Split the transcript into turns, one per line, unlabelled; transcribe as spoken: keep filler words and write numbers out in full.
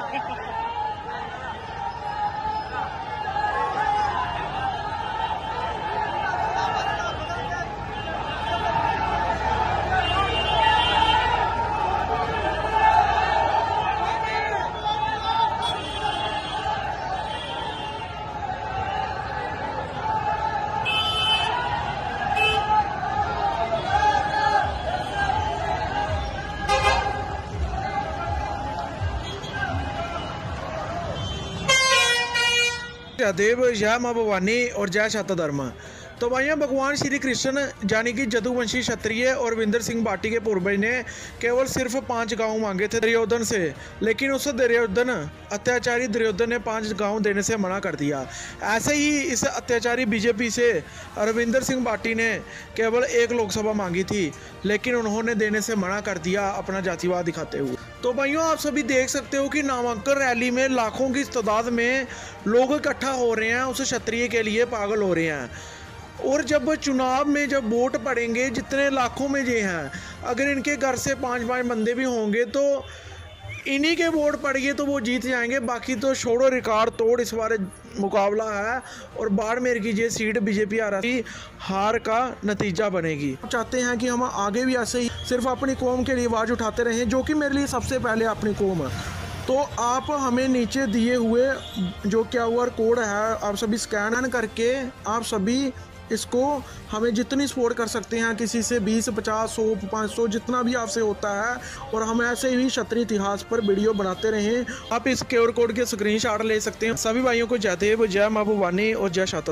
देव, जय माँ भवानी और जय शाता धर्म। तो भाइयों, भगवान श्री कृष्ण यानी कि जदुवंशी क्षत्रिय और विंदर सिंह भाटी के पूर्वज ने केवल सिर्फ पांच गांव मांगे थे दुर्योधन से, लेकिन उस दुर्योधन अत्याचारी दुर्योधन ने पांच गांव देने से मना कर दिया। ऐसे ही इस अत्याचारी बीजेपी से रविंदर सिंह भाटी ने केवल एक लोकसभा मांगी थी, लेकिन उन्होंने देने से मना कर दिया अपना जातिवाद दिखाते हुए। तो भाइयों, आप सभी देख सकते हो कि नामांकन रैली में लाखों की तादाद में लोग इकट्ठा हो रहे हैं, उस क्षत्रिय के लिए पागल हो रहे हैं। और जब चुनाव में जब वोट पड़ेंगे, जितने लाखों में ये हैं, अगर इनके घर से पांच पांच बंदे भी होंगे तो इन्हीं के वोट पड़ गए तो वो जीत जाएंगे। बाकी तो छोड़ो, रिकॉर्ड तोड़ इस बार मुकाबला है और बाड़मेर की ये सीट बीजेपी आ रही हार का नतीजा बनेगी। चाहते हैं कि हम आगे भी ऐसे ही सिर्फ अपनी कौम के लिए आवाज़ उठाते रहें, जो कि मेरे लिए सबसे पहले अपनी कौम है। तो आप हमें नीचे दिए हुए जो क्या हुआ कोड है, आप सभी स्कैन करके आप सभी इसको हमें जितनी सपोर्ट कर सकते हैं, किसी से बीस, पचास, सौ, पाँच सौ, जितना भी आपसे होता है, और हम ऐसे ही क्षत्रिय इतिहास पर वीडियो बनाते रहें। आप इस क्यूआर कोड के स्क्रीनशॉट ले सकते हैं। सभी भाइयों को जय देव, जय माँ भवानी और जय शाता।